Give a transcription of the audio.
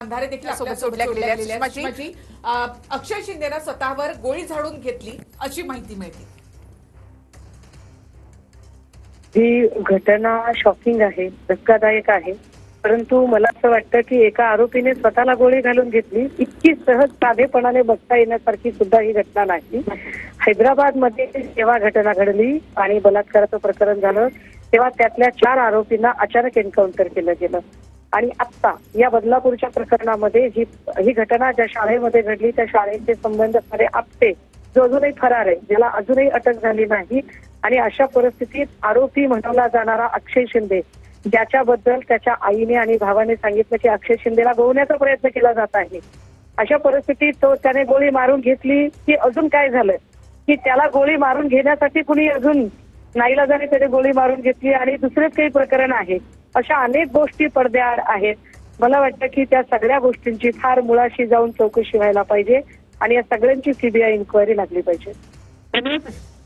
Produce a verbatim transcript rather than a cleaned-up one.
अंधारे देखील सोबत आपल्यासोबत जोडल्या जोडल्या गेलेल्या गेलेल्या आहेत. आहेत. सुषमाजी, अ, अक्षय शिंदेनं स्वतःवर गोळी झाडून घेतली अशी माहिती मिळते. ही घटना शॉकिंग आहे, धक्कादायक आहे. परंतु मला असं वाटतं की एका आरोपीने स्वतःला गोळी घालून घेतली, इतकी सहज साधेपणाने बघता येण्यासारखी सुद्धा ही घटना नाही. हैदराबाद मध्ये जेव्हा घटना घडली आणि बलात्काराचं प्रकरण झालं तेव्हा त्यातल्या चार आरोपींना अचानक एन्काउंटर केलं गेलं. आणि आता या बदलापूरच्या प्रकरणामध्ये ही ही घटना ज्या शाळेमध्ये घडली त्या शाळेचे संबंध असणारे आपटे जो अजूनही फरार आहे, ज्याला अजूनही अटक झाली नाही. आणि अशा परिस्थितीत आरोपी म्हणवला जाणारा अक्षय शिंदे, ज्याच्याबद्दल त्याच्या आईने आणि भावाने सांगितलं की अक्षय शिंदेला गोवण्याचा प्रयत्न केला जात आहे, अशा परिस्थितीत तो त्याने गोळी मारून घेतली की अजून काय झालं की त्याला गोळी मारून घेण्यासाठी कुणी अजून नाईलाजाने त्याने गोळी मारून घेतली आणि दुसरेच काही प्रकरण आहे. अशा अनेक गोष्टी पडद्याआड आहेत. मला वाटतं की त्या सगळ्या गोष्टींची फार मुळाशी जाऊन चौकशी व्हायला पाहिजे आणि या सगळ्यांची सीबीआय इन्क्वायरी लागली पाहिजे.